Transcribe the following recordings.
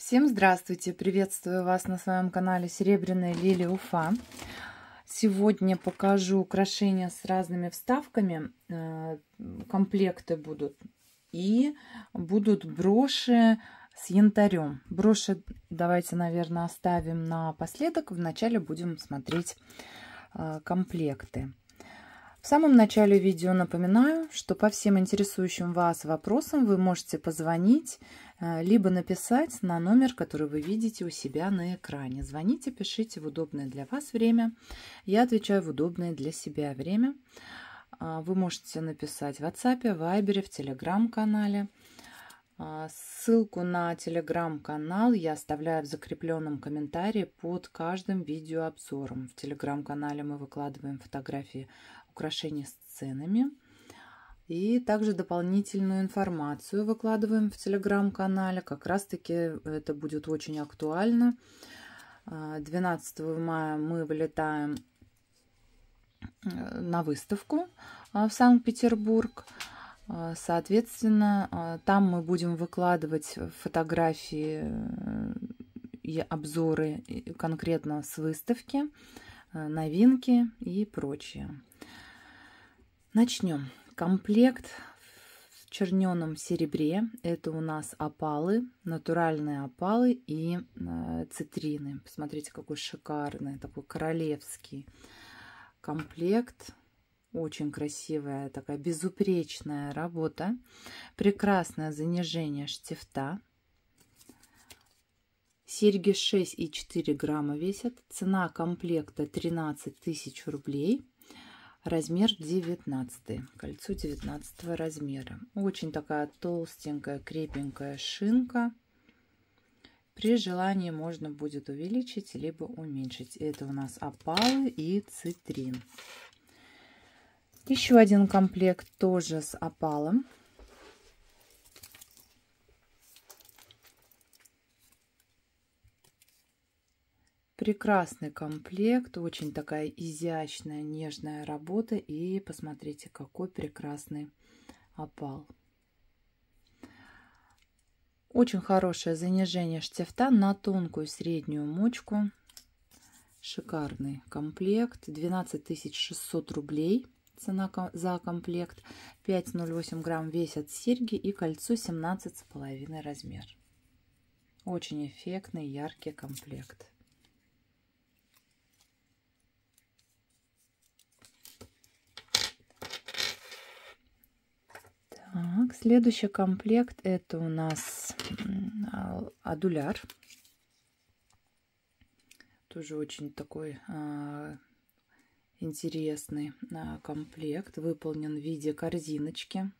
Всем здравствуйте! Приветствую вас на своем канале Серебряная Лилия Уфа. Сегодня покажу украшения с разными вставками. Комплекты будут. И будут броши с янтарем. Броши давайте, наверное, оставим напоследок. Вначале будем смотреть комплекты. В самом начале видео напоминаю, что по всем интересующим вас вопросам вы можете позвонить, либо написать на номер, который вы видите у себя на экране. Звоните, пишите в удобное для вас время. Я отвечаю в удобное для себя время. Вы можете написать в WhatsApp, Viber, в Telegram-канале. Ссылку на Telegram-канал я оставляю в закрепленном комментарии под каждым видеообзором. В Telegram-канале мы выкладываем фотографии украшений с ценами. И также дополнительную информацию выкладываем в Telegram-канале. Как раз-таки это будет очень актуально. 12 мая мы вылетаем на выставку в Санкт-Петербург. Соответственно, там мы будем выкладывать фотографии и обзоры конкретно с выставки, новинки и прочее. Начнем. Комплект в черненом серебре. Это у нас опалы, натуральные опалы и цитрины. Посмотрите, какой шикарный, такой королевский комплект. Очень красивая, такая безупречная работа. Прекрасное занижение штифта. Серьги 6,4 грамма весят. Цена комплекта 13 тысяч рублей. Размер 19. Кольцо 19 размера. Очень такая толстенькая, крепенькая шинка. При желании можно будет увеличить, либо уменьшить. Это у нас опалы и цитрин. Еще один комплект тоже с опалом. Прекрасный комплект, очень такая изящная, нежная работа. И посмотрите, какой прекрасный опал. Очень хорошее занижение штифта на тонкую среднюю мочку. Шикарный комплект. 12 600 рублей. Цена за комплект. 5,08 грамм весят серьги и кольцо 17,5 размер. Очень эффектный, яркий комплект. Так, следующий комплект это у нас адуляр. Тоже очень такой интересный комплект. Выполнен в виде корзиночки.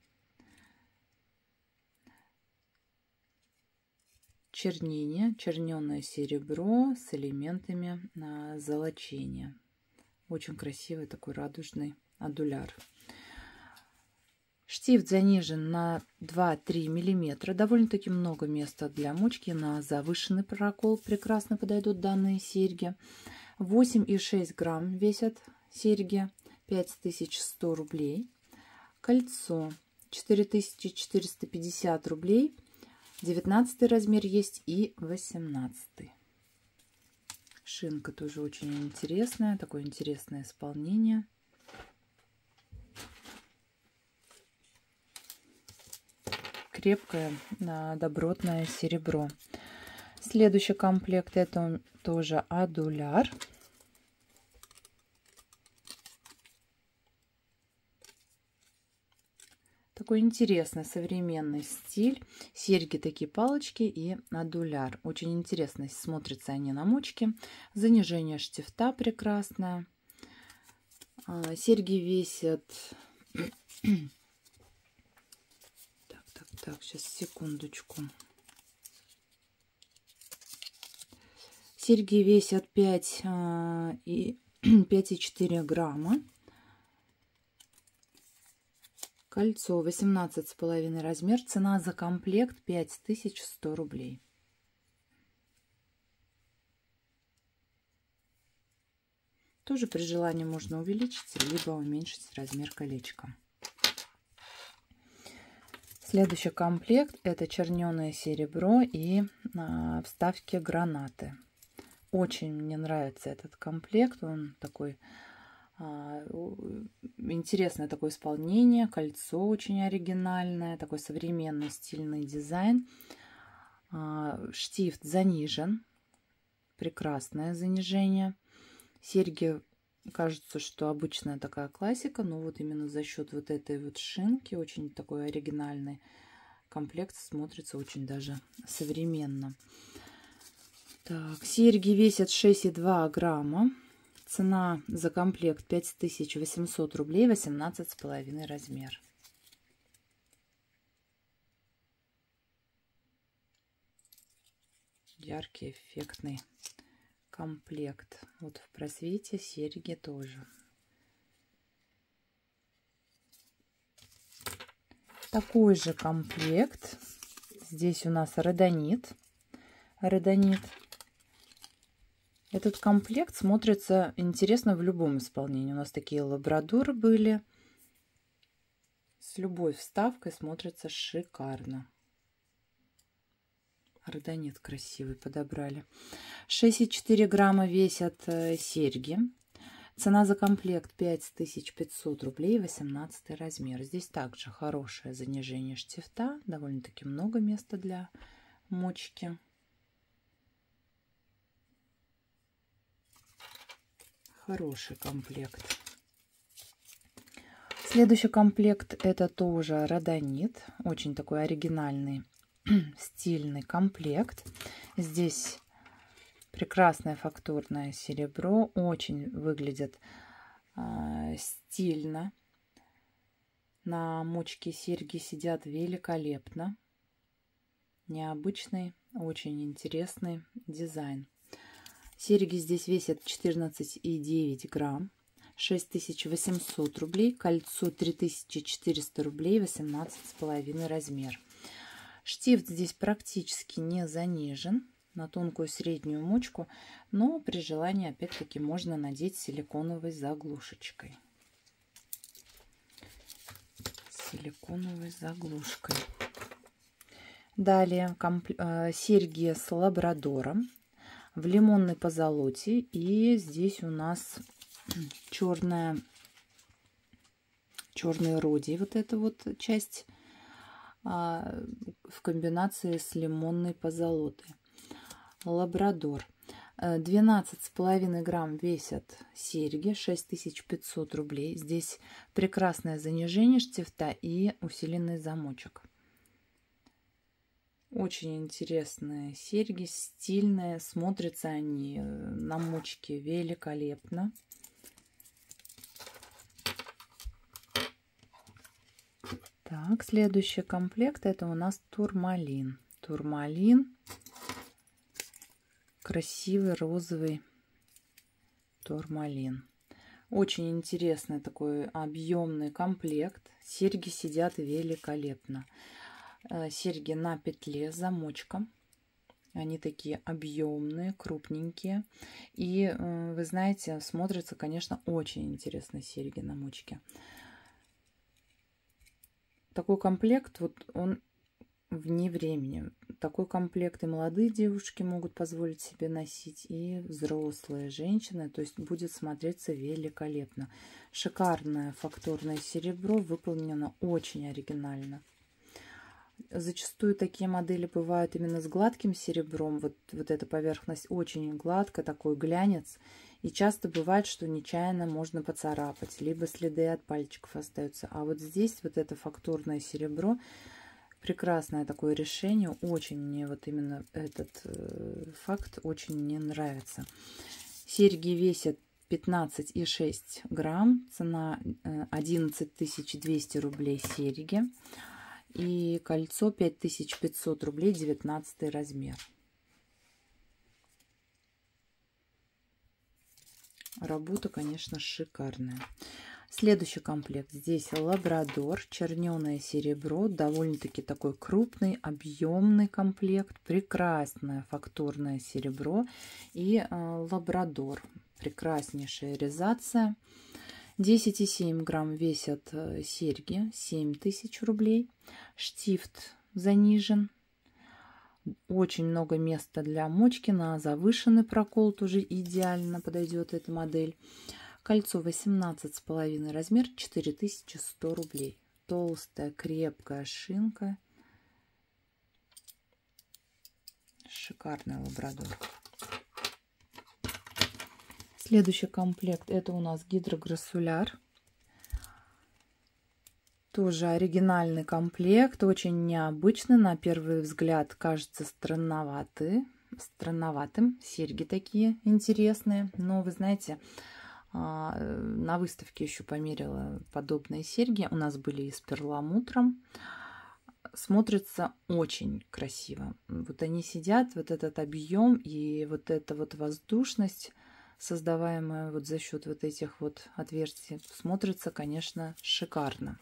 Чернение, черненое серебро с элементами золочения. Очень красивый такой радужный адуляр. Штифт занижен на 2-3 мм. Довольно-таки много места для мочки. На завышенный прокол прекрасно подойдут данные серьги. 8,6 грамм весят серьги. 5100 рублей. Кольцо 4450 рублей. 19 размер есть и 18. Шинка тоже очень интересная. Такое интересное исполнение. Крепкое, добротное серебро. Следующий комплект это тоже адуляр. Такой интересный современный стиль. Серьги такие палочки и адуляр. Очень интересно смотрятся они на мочке. Занижение штифта прекрасное. Серьги весят... Так, сейчас секундочку. Серьги весят 5,4 грамма. Кольцо 18,5 размер. Цена за комплект 5100 рублей. Тоже при желании можно увеличить, либо уменьшить размер колечка. Следующий комплект — это черненое серебро и вставки гранаты. Очень мне нравится этот комплект. Он такой интересное такое исполнение. Кольцо очень оригинальное. Такой современный стильный дизайн. Штифт занижен. Прекрасное занижение. Серьги, кажется, что обычная такая классика, но вот именно за счет вот этой вот шинки очень такой оригинальный комплект, смотрится очень даже современно. Так, серьги весят 6,2 грамма. Цена за комплект 5800 рублей, 18,5 размер. Яркий, эффектный комплект. Вот в просвете серьги тоже. Такой же комплект. Здесь у нас родонит. Этот комплект смотрится интересно в любом исполнении. У нас такие лабрадоры были. С любой вставкой смотрится шикарно. Родонит красивый подобрали. 6,4 грамма весят серьги. Цена за комплект 5500 рублей, 18 размер. Здесь также хорошее занижение штифта. Довольно-таки много места для мочки. Хороший комплект. Следующий комплект — это тоже родонит. Очень такой оригинальный, стильный комплект. Здесь прекрасное фактурное серебро. Очень выглядит стильно. На мочке серьги сидят великолепно. Необычный, очень интересный дизайн. Серьги здесь весят 14,9 грамм, 6800 рублей, кольцо 3400 рублей, 18,5 размер. Штифт здесь практически не занижен на тонкую среднюю мочку, но при желании опять-таки можно надеть силиконовой заглушечкой. Далее серьги с лабрадором в лимонной позолоте, и здесь у нас черный родий, вот эта вот часть в комбинации с лимонной позолотой. Лабрадор. 12,5 грамм весят серьги, 6500 рублей. Здесь прекрасное занижение штифта и усиленный замочек. Очень интересные серьги, стильные. Смотрятся они на мочке великолепно. Так, следующий комплект — это у нас турмалин. Красивый розовый турмалин. Очень интересный такой объемный комплект. Серьги сидят великолепно. Серьги на петле с замочком. Они такие объемные, крупненькие. И вы знаете, смотрятся, конечно, очень интересно серьги на мочке. Такой комплект, вот он вне времени. Такой комплект и молодые девушки могут позволить себе носить, и взрослые женщины. То есть будет смотреться великолепно. Шикарное фактурное серебро, выполнено очень оригинально. Зачастую такие модели бывают именно с гладким серебром. Вот эта поверхность очень гладкая, такой глянец. И часто бывает, что нечаянно можно поцарапать, либо следы от пальчиков остаются. А вот здесь вот это фактурное серебро, прекрасное такое решение. Очень мне вот именно этот факт очень мне нравится. Серьги весят 15,6 грамм. Цена 11200 рублей серьги. И кольцо 5500 рублей, 19 размер. Работа, конечно, шикарная. Следующий комплект. Здесь лабрадор, черненое серебро. Довольно-таки такой крупный, объемный комплект. Прекрасное фактурное серебро и лабрадор. Прекраснейшая реализация. 10,7 грамм весят серьги, 7000 рублей. Штифт занижен. Очень много места для мочки, на завышенный прокол тоже идеально подойдет эта модель. Кольцо 18,5 размер, 4100 рублей. Толстая, крепкая шинка. Шикарный лабрадор. Следующий комплект, это у нас гидрограссуляр. Тоже оригинальный комплект, очень необычный, на первый взгляд кажется странноватым. Серьги такие интересные, но вы знаете, на выставке еще померила подобные серьги. У нас были и с перламутром. Смотрится очень красиво. Вот они сидят, вот этот объем и вот эта вот воздушность, создаваемая вот за счет вот этих вот отверстий, смотрится, конечно, шикарно.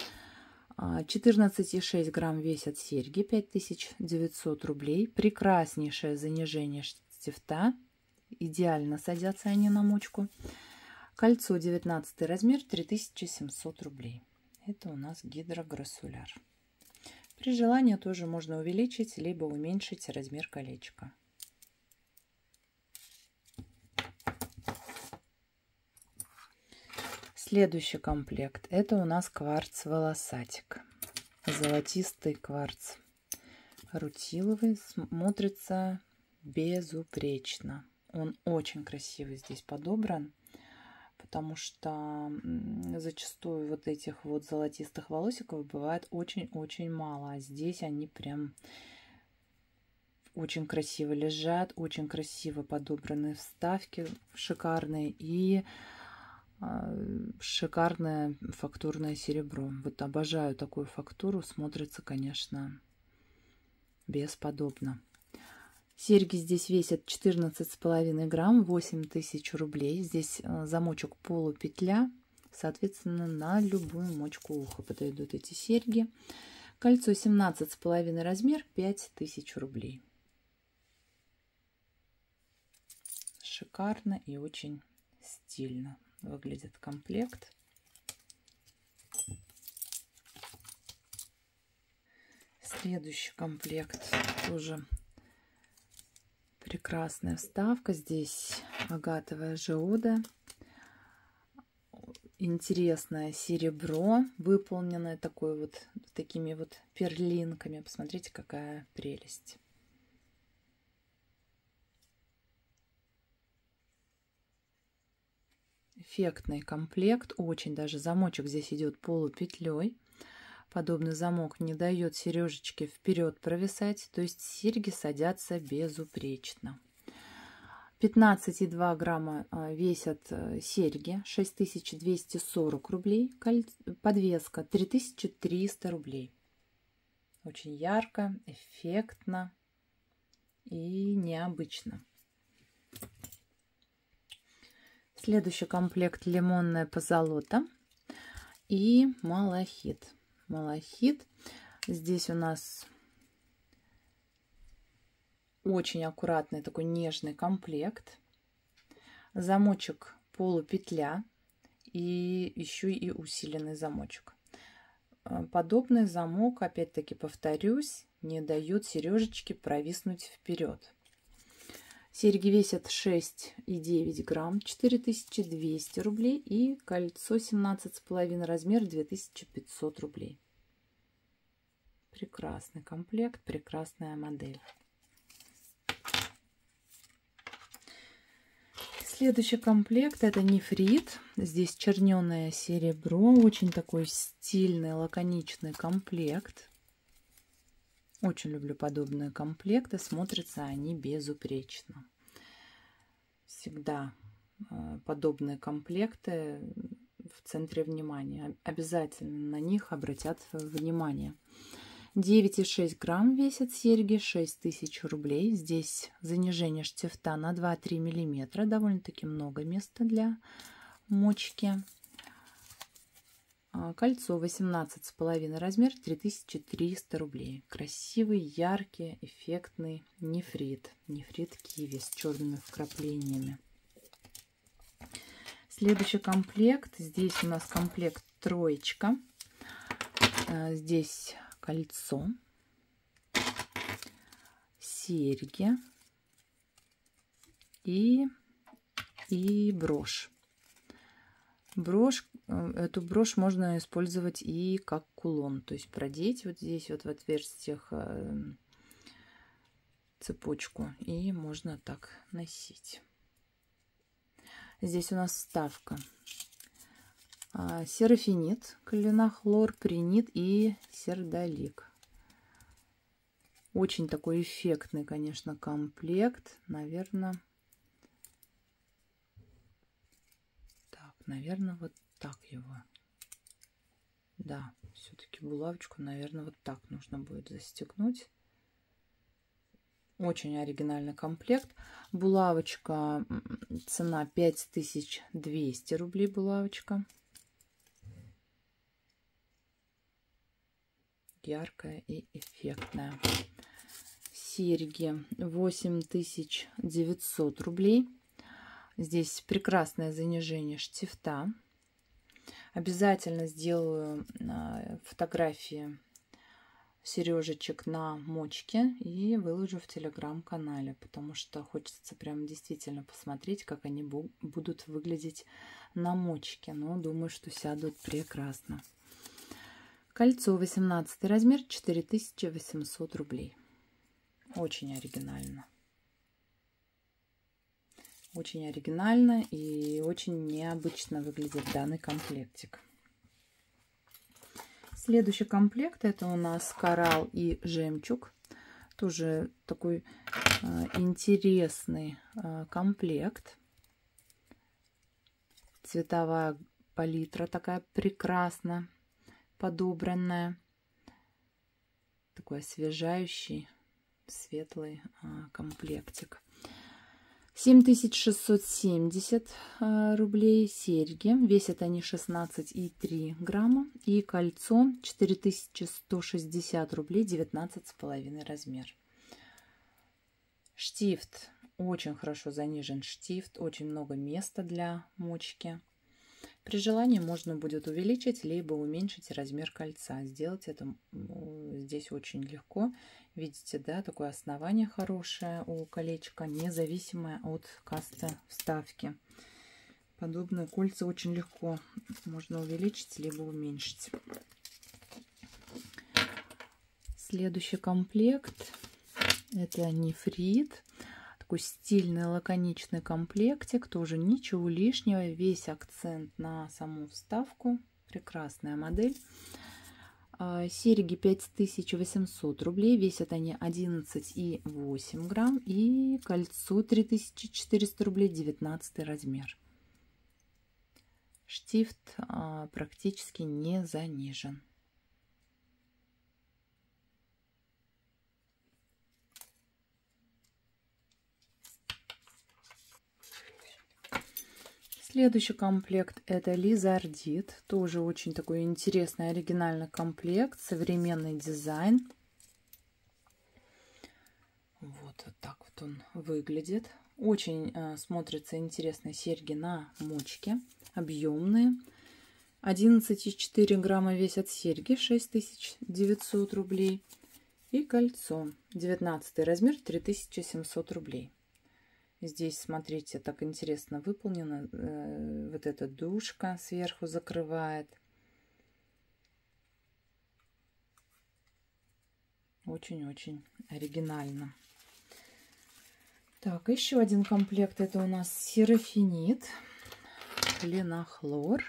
14,6 грамм весят серьги, 5900 рублей. Прекраснейшее занижение штифта. Идеально садятся они на мочку. Кольцо 19 размер, 3700 рублей. Это у нас гидрограссуляр. При желании тоже можно увеличить либо уменьшить размер колечка. Следующий комплект, это у нас кварц-волосатик. Золотистый кварц. Рутиловый, смотрится безупречно. Он очень красивый здесь подобран, потому что зачастую вот этих вот золотистых волосиков бывает очень-очень мало. А здесь они прям очень красиво лежат, очень красиво подобраны вставки, шикарные, и шикарное фактурное серебро. Вот обожаю такую фактуру, смотрится, конечно, бесподобно. Серьги здесь весят 14,5 грамм, 8000 рублей. Здесь замочек полупетля, соответственно, на любую мочку уха подойдут эти серьги. Кольцо 17,5 размер, 5000 рублей. Шикарно и очень стильно выглядит комплект. Следующий комплект тоже прекрасная вставка. Здесь агатовая жиода. Интересное серебро, выполненное такими вот перлинками. Посмотрите, какая прелесть. Эффектный комплект. Очень даже замочек здесь идет полупетлей. Подобный замок не дает сережечке вперед провисать, то есть серьги садятся безупречно. 15,2 грамма весят серьги, 6240 рублей. Подвеска 3300 рублей. Очень ярко, эффектно и необычно. Следующий комплект — лимонная позолота и малахит. Малахит. Здесь у нас очень аккуратный такой нежный комплект. Замочек полупетля и еще и усиленный замочек. Подобный замок, опять-таки повторюсь, не дает сережечке провиснуть вперед. Серьги весят 6,9 грамм, 4200 рублей, и кольцо 17,5 размер, 2500 рублей. Прекрасный комплект, прекрасная модель. Следующий комплект — это нефрит. Здесь черненое серебро, очень такой стильный, лаконичный комплект. Очень люблю подобные комплекты, смотрятся они безупречно. Всегда подобные комплекты в центре внимания. Обязательно на них обратят внимание. 9,6 грамм весят серьги, 6000 рублей. Здесь занижение штифта на 2-3 миллиметра. Довольно-таки много места для мочки. Кольцо 18,5 размер, 3300 рублей. Красивый, яркий, эффектный нефрит. Нефрит киви с черными вкраплениями. Следующий комплект. Здесь у нас комплект троечка. Здесь кольцо, серьги и брошь. Эту брошь можно использовать и как кулон, то есть продеть вот здесь вот в отверстиях цепочку, и можно так носить. Здесь у нас вставка: серафинит, калинохлор, принит и сердолик. Очень такой эффектный, конечно, комплект. Наверное, вот так его. Да, все-таки булавочку, наверное, вот так нужно будет застегнуть. Очень оригинальный комплект. Булавочка, цена 5200 рублей булавочка. Яркая и эффектная. Серьги 8900 рублей. Здесь прекрасное занижение штифта. Обязательно сделаю фотографии сережечек на мочке и выложу в телеграм-канале, потому что хочется прям действительно посмотреть, как они будут выглядеть на мочке. Но думаю, что сядут прекрасно. Кольцо 18 размер, 4800 рублей. Очень оригинально. Очень оригинально и очень необычно выглядит данный комплектик. Следующий комплект — это у нас коралл и жемчуг. Тоже такой интересный комплект. Цветовая палитра такая прекрасно подобранная. Такой освежающий, светлый комплектик. 7670 рублей серьги. Весят они 16,3 грамма. И кольцо 4160 рублей, 19,5 размер. Штифт. Очень хорошо занижен штифт. Очень много места для мочки. При желании можно будет увеличить либо уменьшить размер кольца. Сделать это здесь очень легко. Видите, да, такое основание хорошее у колечка, независимое от каста вставки. Подобные кольца очень легко можно увеличить либо уменьшить. Следующий комплект — это нефрит. Такой стильный, лаконичный комплектик. Тоже ничего лишнего. Весь акцент на саму вставку. Прекрасная модель. Серьги 5800 рублей. Весят они 11,8 грамм. И кольцо 3400 рублей, 19 размер. Штифт практически не занижен. Следующий комплект — это лизардит. Тоже очень такой интересный, оригинальный комплект. Современный дизайн. Вот так вот он выглядит. Очень смотрятся интересные серьги на мочке. Объемные. 11,4 грамма весят серьги. 6900 рублей. И кольцо. 19 размер. 3700 рублей. Здесь, смотрите, так интересно выполнено. Вот эта дужка сверху закрывает. Очень-очень оригинально. Так, еще один комплект. Это у нас серафинит, калинохлор.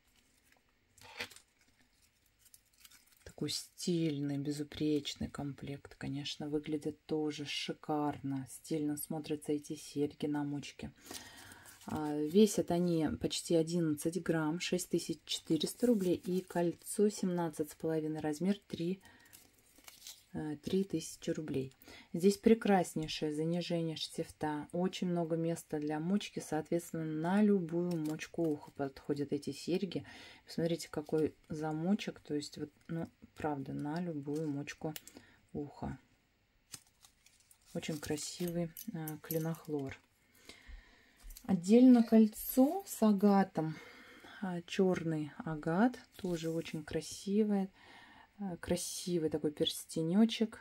Такой стильный, безупречный комплект. Конечно, выглядит тоже шикарно. Стильно смотрятся эти серьги на мочке. Весят они почти 11 грамм, 6400 рублей. И кольцо 17,5 размер, 3000 рублей. Здесь прекраснейшее занижение штифта. Очень много места для мочки. Соответственно, на любую мочку уха подходят эти серьги. Посмотрите, какой замочек. То есть, вот, ну, правда, на любую мочку уха. Очень красивый калинохлор. Отдельно кольцо с агатом. Черный агат. Тоже очень красивый. Красивый такой перстенечек.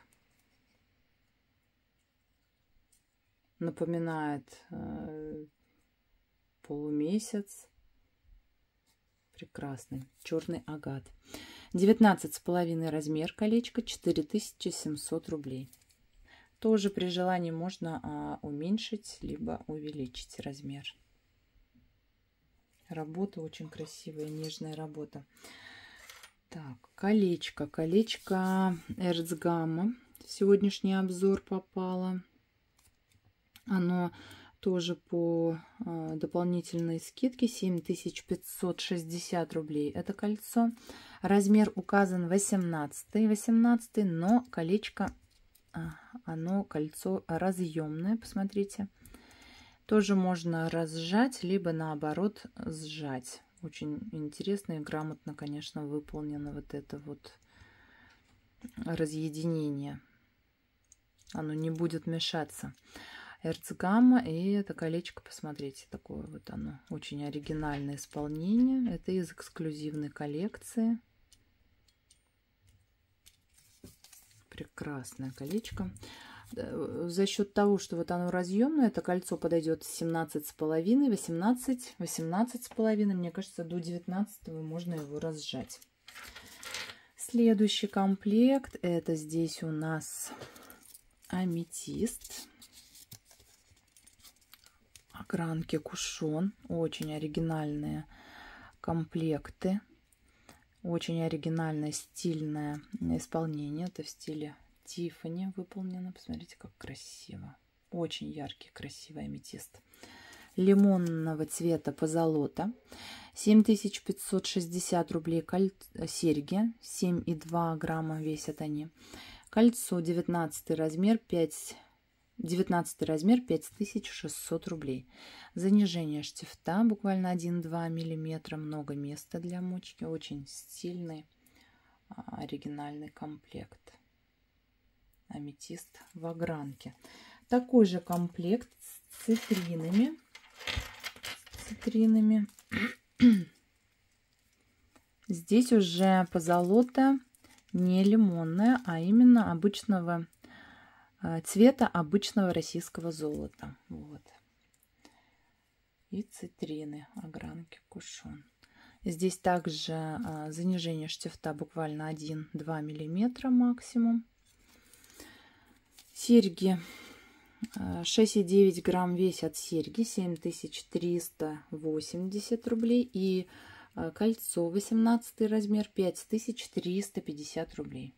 Напоминает полумесяц. Прекрасный черный агат. 19,5 размер колечко, 4700 рублей. Тоже при желании можно уменьшить либо увеличить размер. Работа очень красивая, нежная работа. Так, колечко. Колечко Эрцгамма. В сегодняшний обзор попало. Оно тоже по дополнительной скидке 7560 рублей. Это кольцо. Размер указан 18, но колечко, оно кольцо разъемное. Посмотрите. Тоже можно разжать, либо наоборот сжать. Очень интересно и грамотно, конечно, выполнено вот это вот разъединение. Оно не будет мешаться. Эрцгамма, и это колечко, посмотрите, такое вот оно, очень оригинальное исполнение. Это из эксклюзивной коллекции. Прекрасное колечко. За счет того, что вот оно разъемное, это кольцо подойдет 17,5, 18,5, мне кажется, до 19 можно его разжать. Следующий комплект, это здесь у нас аметист. Огранки кушон. Очень оригинальные комплекты. Очень оригинальное стильное исполнение. Это в стиле Тиффани выполнено. Посмотрите, как красиво. Очень яркий, красивый аметист. Лимонного цвета позолота. 7560 рублей серьги. 7,2 грамма весят они. Кольцо 19 размер 5600 рублей. Занижение штифта буквально 1-2 миллиметра. Много места для мочки. Очень стильный, оригинальный комплект. Аметист в огранке. Такой же комплект с цитринами. Здесь уже позолота не лимонная, а именно обычного цвета обычного российского золота. Вот. И цитрины, огранки кушон. Здесь также занижение штифта буквально 1-2 миллиметра максимум. Серьги 6,9 грамм весят серьги, 7380 рублей. И кольцо 18 размер, 5350 рублей.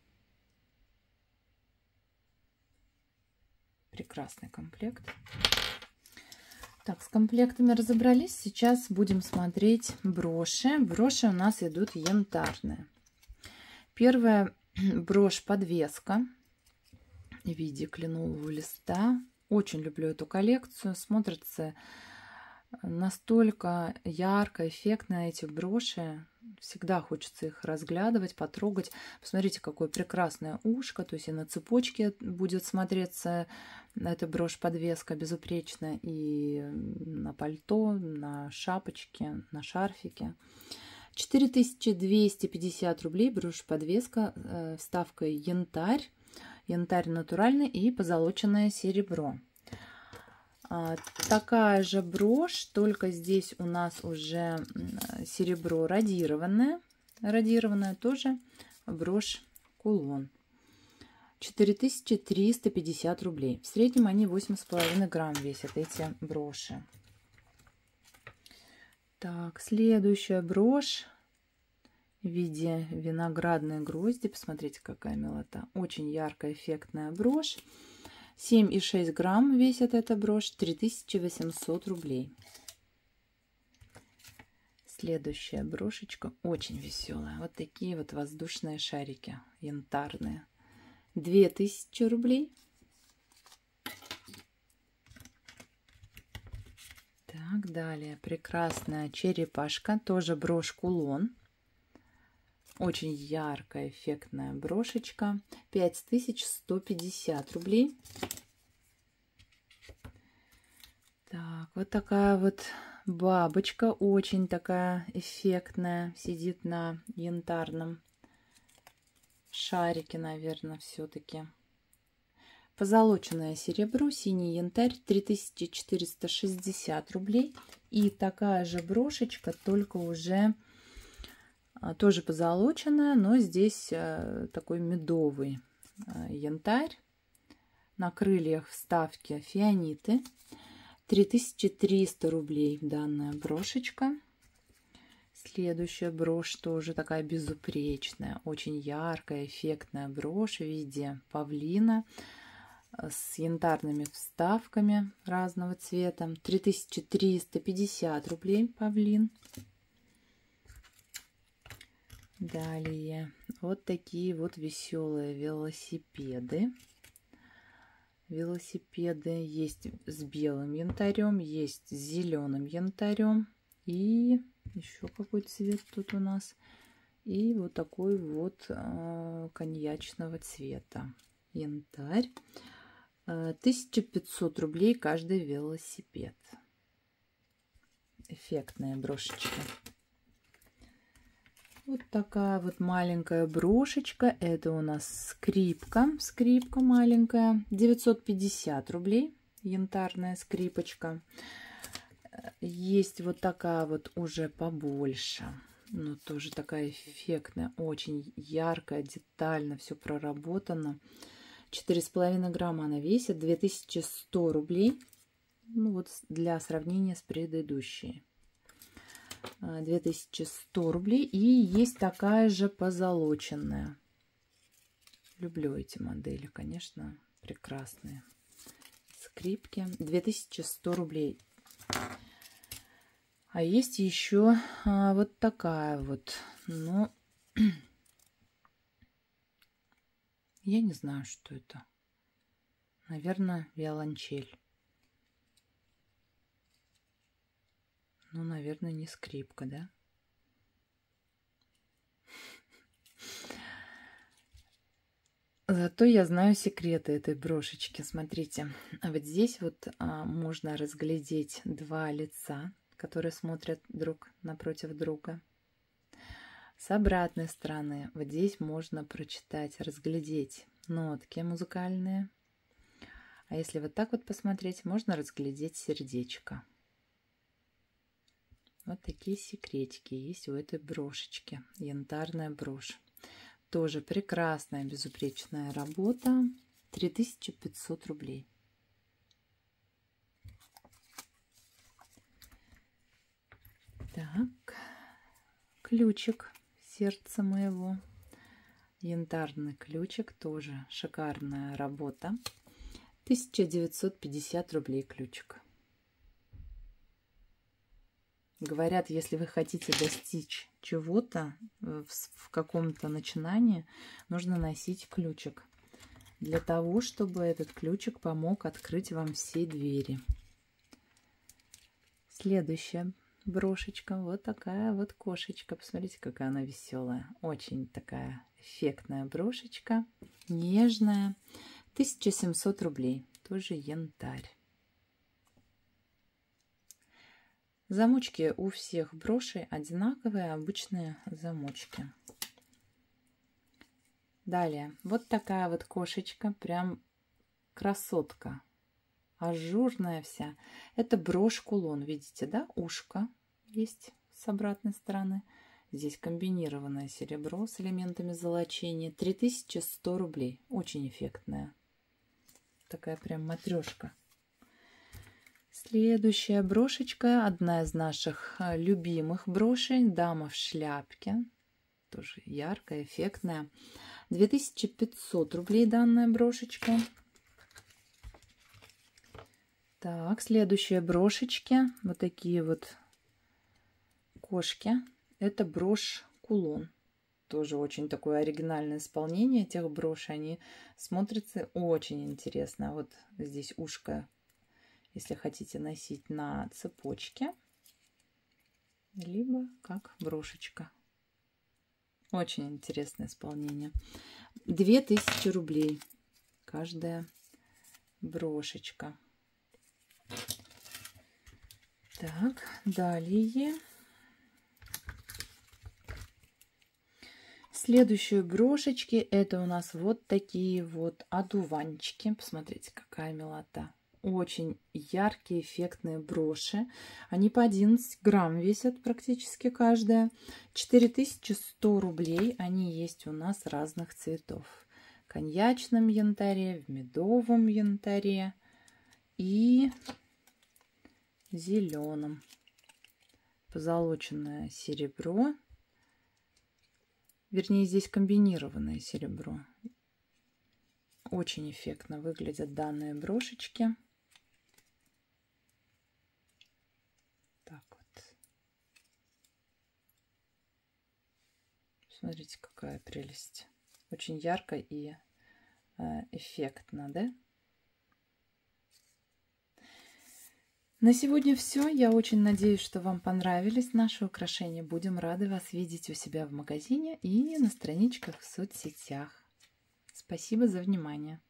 Прекрасный комплект. Так, с комплектами разобрались. Сейчас будем смотреть броши. Броши у нас идут янтарные. Первая брошь-подвеска в виде кленового листа. Очень люблю эту коллекцию. Смотрится настолько ярко, эффектно эти броши. Всегда хочется их разглядывать, потрогать. Посмотрите, какое прекрасное ушко. То есть и на цепочке будет смотреться эта брошь-подвеска безупречно. И на пальто, на шапочке, на шарфике. 4250 рублей брошь-подвеска. Вставкой янтарь. Янтарь натуральный и позолоченное серебро. Такая же брошь, только здесь у нас уже серебро радированное. Радированное тоже брошь-кулон. 4350 рублей. В среднем они 8,5 грамм весят, эти броши. Так, следующая брошь в виде виноградной грозди. Посмотрите, какая милота. Очень яркая, эффектная брошь. 7,6 грамм весит эта брошь. 3800 рублей. Следующая брошечка очень веселая. Вот такие вот воздушные шарики янтарные. 2000 рублей. Так, далее. Прекрасная черепашка. Тоже брошь-кулон. Очень яркая, эффектная брошечка. 5150 рублей. Так, Так, вот такая вот бабочка, очень такая эффектная, сидит на янтарном шарике, наверное, все-таки. Позолоченное серебро, синий янтарь, 3460 рублей. И такая же брошечка, только уже тоже позолоченная, но здесь такой медовый янтарь. На крыльях вставки фианиты. 3300 рублей данная брошечка. Следующая брошь тоже такая безупречная, очень яркая, эффектная брошь в виде павлина с янтарными вставками разного цвета. 3350 рублей павлин. Далее вот такие вот веселые велосипеды. Велосипеды есть с белым янтарем, есть с зеленым янтарем. И еще какой цвет тут у нас. И вот такой вот коньячного цвета янтарь. 1500 рублей каждый велосипед. Эффектные брошечки. Вот такая вот маленькая брошечка. Это у нас скрипка. Скрипка маленькая. 950 рублей. Янтарная скрипочка. Есть вот такая вот уже побольше. Но тоже такая эффектная. Очень яркая, детально все проработано. 4,5 грамма она весит. 2100 рублей. Ну вот для сравнения с предыдущей. 2100 рублей. И есть такая же позолоченная. Люблю эти модели, конечно, прекрасные. Скрипки. 2100 рублей. А есть еще вот такая вот. Но я не знаю, что это. Наверное, виолончель. Ну, наверное, не скрипка, да? Зато я знаю секреты этой брошечки. Смотрите, вот здесь вот можно разглядеть два лица, которые смотрят друг напротив друга. С обратной стороны вот здесь можно прочитать, разглядеть нотки музыкальные. А если вот так вот посмотреть, можно разглядеть сердечко. Вот такие секретики есть у этой брошечки. Янтарная брошь. Тоже прекрасная, безупречная работа. 3500 рублей. Так. Ключик сердца моего. Янтарный ключик. Тоже шикарная работа. 1950 рублей ключик. Говорят, если вы хотите достичь чего-то в каком-то начинании, нужно носить ключик. Для того, чтобы этот ключик помог открыть вам все двери. Следующая брошечка. Вот такая вот кошечка. Посмотрите, какая она веселая. Очень такая эффектная брошечка. Нежная. 1700 рублей. Тоже янтарь. Замочки у всех брошей одинаковые, обычные замочки. Далее, вот такая вот кошечка, прям красотка, ажурная вся. Это брошь-кулон, видите, да? Ушко есть с обратной стороны. Здесь комбинированное серебро с элементами золочения. 3100 рублей, очень эффектная. Такая прям матрешка. Следующая брошечка, одна из наших любимых брошей, дама в шляпке, тоже яркая, эффектная. 2500 рублей данная брошечка. Так, следующие брошечки, вот такие вот кошки, это брошь-кулон. Тоже очень такое оригинальное исполнение этих брошей, они смотрятся очень интересно. Вот здесь ушко. Если хотите носить на цепочке, либо как брошечка. Очень интересное исполнение. 2000 рублей каждая брошечка. Так, далее. Следующие брошечки, это у нас вот такие вот одуванчики. Посмотрите, какая милота. Очень яркие, эффектные броши. Они по 11 грамм весят практически каждая. 4100 рублей. Они есть у нас разных цветов. В коньячном янтаре, в медовом янтаре и зеленом. Позолоченное серебро. Вернее, здесь комбинированное серебро. Очень эффектно выглядят данные брошечки. Так вот. Смотрите, какая прелесть. Очень ярко и эффектно, да? На сегодня все. Я очень надеюсь, что вам понравились наши украшения. Будем рады вас видеть у себя в магазине и на страничках в соцсетях. Спасибо за внимание.